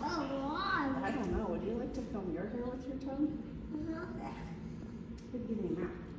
I don't know. Would you like to comb your hair with your tongue? Uh-huh. Give me a map.